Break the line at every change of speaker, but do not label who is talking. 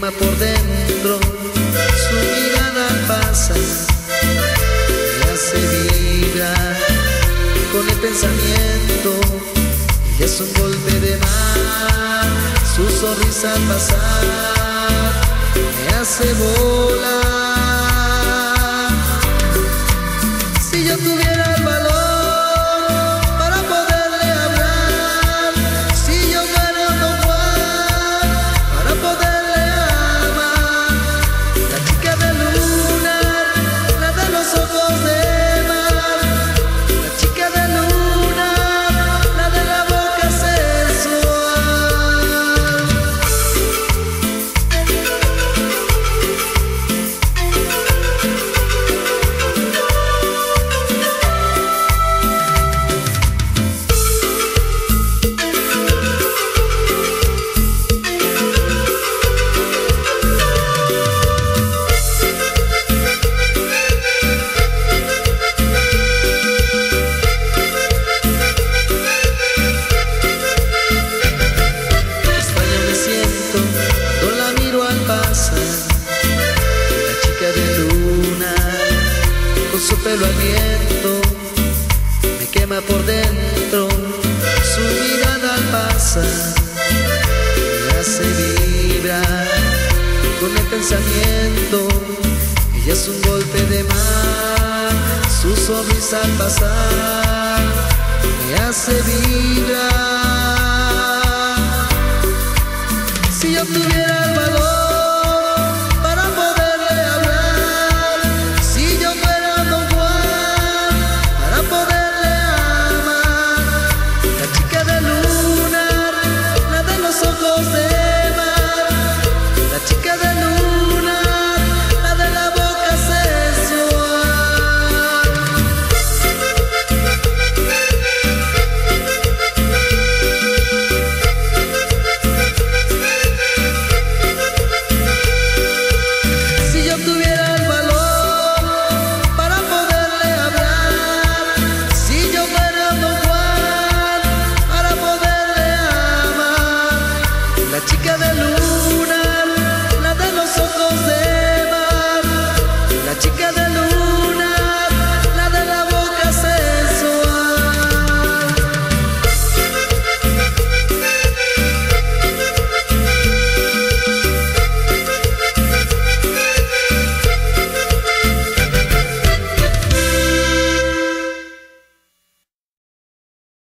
quema por dentro, su mirada pasa, me hace vibrar con el pensamiento. Ella es un golpe de mar, su sonrisa al pasar me hace volar. Si yo tuviera el valor para poderle hablar, si yo fuera Don Juan para poderle amar, la chica de luna, la de los ojos de mar, la chica de luna, la de la boca sensual. Su pelo al viento me quema por dentro, su mirada al pasar me hace vibrar con el pensamiento. Ella es un golpe de mar, su sonrisa al pasar me hace vibrar. Si yo tuviera